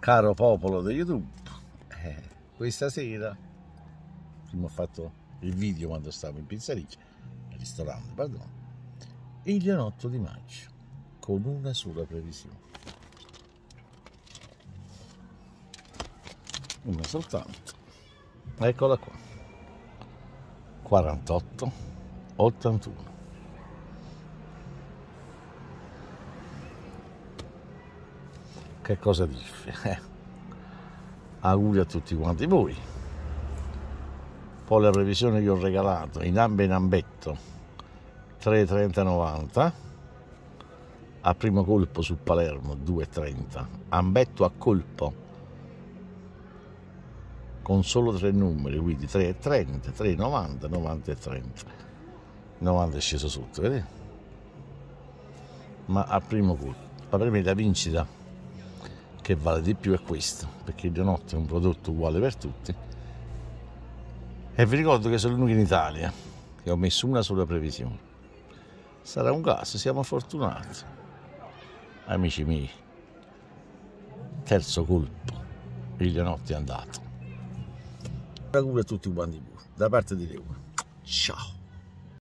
Caro popolo di YouTube, questa sera, prima ho fatto il video quando stavo in pizzeria, al ristorante, pardon, il giornotto di maggio, con una sola previsione. Una soltanto. Eccola qua. 48, 81. Che cosa dice? Auguri a tutti quanti voi. Poi la previsione che ho regalato in ambe in ambetto 3,30,90, a primo colpo su Palermo 2,30, ambetto a colpo con solo 3 numeri, quindi 3,30, 3,90, 90 e 30. 90 è sceso sotto, vedete? Ma a primo colpo la premessa vincita che vale di più è questo, perché il giornotto è un prodotto uguale per tutti, e vi ricordo che sono l'unico in Italia che ho messo una sola previsione. Sarà un caso, siamo fortunati, amici miei. Terzo colpo, il giornotto è andato. Auguri a tutti quanti voi, da parte di Leo. Ciao.